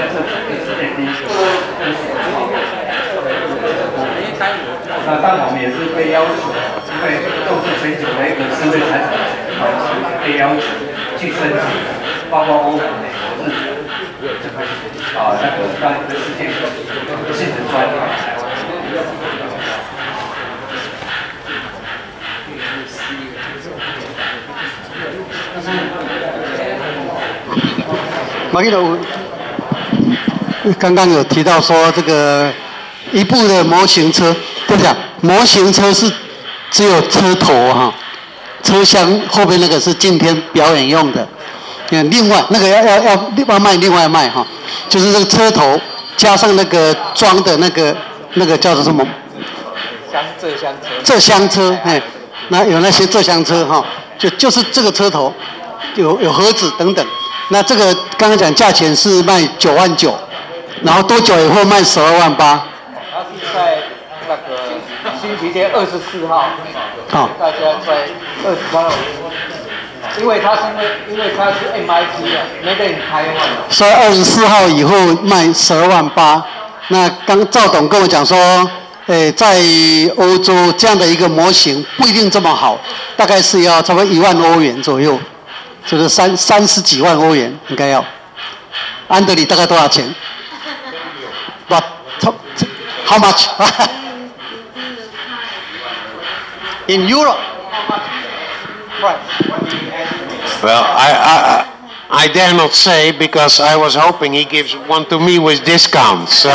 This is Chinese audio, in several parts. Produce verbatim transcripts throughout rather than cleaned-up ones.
那当然我们也是被要求，因为重视水酒的一个智慧财产的关系，被要求去申请，包括欧盟、美国、日本这个啊那个当一个世界性质专利。 马基罗，刚刚有提到说这个一部的模型车，对不对？模型车是只有车头哈，车厢后边那个是镜片表演用的。嗯，另外那个要要要另外卖另外卖哈，就是这个车头加上那个装的那个那个叫做什么？ 厢这厢车。 这厢车，哎，那有那些这厢车哈，就就是这个车头有有盒子等等。那这个刚刚讲价钱是卖九万九，然后多久以后卖十二万八？ 它是在那个星期天二十四号，好，大家在二十三号，因为它是因为它是 M I T 的 ，Made in Taiwan。 所以二十四号以后卖十二万八。那刚赵董跟我讲说，诶，在欧洲这样的一个模型不一定这么好，大概是要差不多一万欧元左右。就是三三十几万欧元应该要，安德里大概多少钱 ？But how much? In Europe? Right. Well, I, I I dare not say because I was hoping he gives one to me with discount, so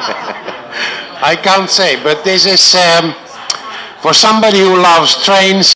I can't say. But this is um, for somebody who loves trains.